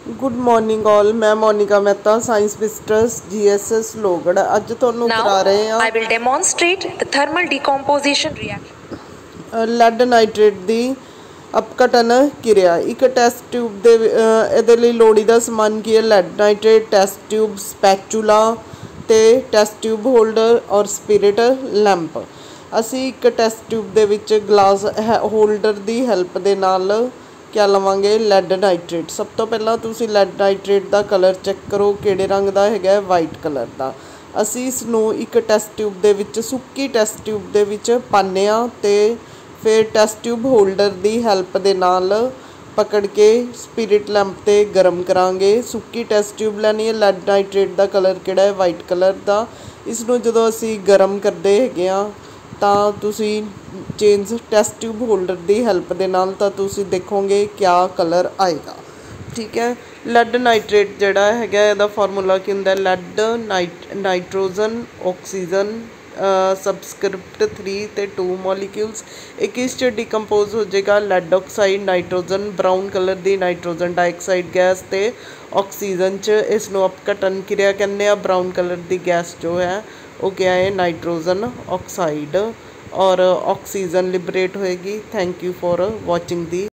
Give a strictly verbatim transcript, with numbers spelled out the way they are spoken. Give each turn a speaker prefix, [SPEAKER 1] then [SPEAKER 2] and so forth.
[SPEAKER 1] Good morning all. मैं Monika Mehta, science visitors GSS Lohgarh. अज तुहानू करा रहे हैं
[SPEAKER 2] I will demonstrate the thermal decomposition reaction.
[SPEAKER 1] Lead nitrate की अपघटन किरिया। एक टैस्ट ट्यूब दे इहदे लई लोड़ीदा समान की है? Lead nitrate, test tube, spatula ते टैस्ट ट्यूब होल्डर और स्पिरिट लैंप। असी एक टैस्ट ट्यूब दे विच ग्लास होल्डर की हैल्प दे नाल क्या लवांगे? Lead nitrate. सब तो पहला तुसी लैड नाइट्रेट का कलर चैक करो किहड़े रंग का है? वाइट कलर का। असी इसनूं एक टैस्ट ट्यूब दे विच सुक्की टैस्ट ट्यूब दे विच पाने आ ते फिर टैस्ट ट्यूब होल्डर की हैल्प दे नाल पकड़ के स्पिरिट लैंप ते गर्म करांगे। सुक्की टैस्ट ट्यूब लैनी है। लैड नाइट्रेट का कलर किहड़ा है? वाइट कलर का। इसनूं जदों असी गर्म करदे हैगे आ ਤਾਂ ਤੁਸੀਂ चेंज टैस्ट ट्यूब होल्डर की हैल्प ਦੇ ਨਾਲ ਤਾਂ ਤੁਸੀਂ ਦੇਖੋਗੇ क्या कलर आएगा। ठीक है। लैड नाइट्रेट ਜਿਹੜਾ ਹੈਗਾ ਇਹਦਾ ਫਾਰਮੂਲਾ ਕੀ ਹੁੰਦਾ? Lead nit nitrogen oxygen subscript three तो टू मॉलीक्यूल्स एक इस डिकंपोज हो जाएगा। Lead oxide nitrogen brown colour की नाइट्रोजन डाइऑक्साइड गैस तो ऑक्सीजन च इसनों अपघटन क्रिया कहने। ब्राउन कलर की गैस जो है वो क्या है? नाइट्रोजन ऑक्साइड और ऑक्सीजन लिबरेट होएगी। Thank you for watching the